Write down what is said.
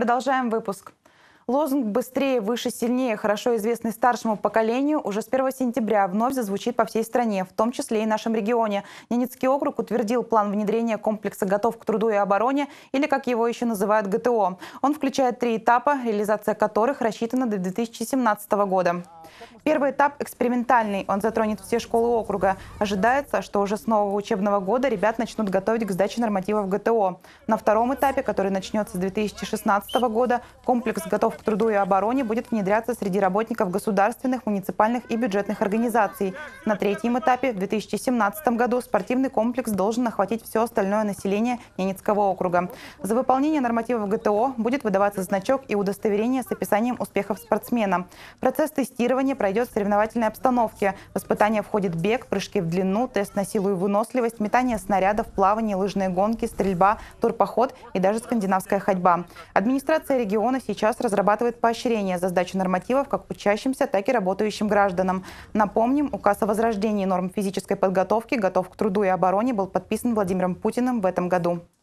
Продолжаем выпуск. Лозунг «Быстрее, выше, сильнее», хорошо известный старшему поколению, уже с 1 сентября вновь зазвучит по всей стране, в том числе и в нашем регионе. Ненецкий округ утвердил план внедрения комплекса «Готов к труду и обороне», или, как его еще называют, ГТО. Он включает 3 этапа, реализация которых рассчитана до 2017 года. Первый этап экспериментальный, он затронет все школы округа. Ожидается, что уже с нового учебного года ребят начнут готовить к сдаче нормативов ГТО. На втором этапе, который начнется с 2016 года, комплекс «Готов к труду и обороне» будет внедряться среди работников государственных, муниципальных и бюджетных организаций. На третьем этапе, в 2017 году, спортивный комплекс должен охватить все остальное население Ненецкого округа. За выполнение нормативов ГТО будет выдаваться значок и удостоверение с описанием успехов спортсмена. Процесс тестирования пройдет в соревновательной обстановке. В испытания входит бег, прыжки в длину, тест на силу и выносливость, метание снарядов, плавание, лыжные гонки, стрельба, турпоход и даже скандинавская ходьба. Администрация региона сейчас разрабатывает поощрение за сдачу нормативов как учащимся, так и работающим гражданам. Напомним, указ о возрождении норм физической подготовки «Готов к труду и обороне» был подписан Владимиром Путиным в этом году.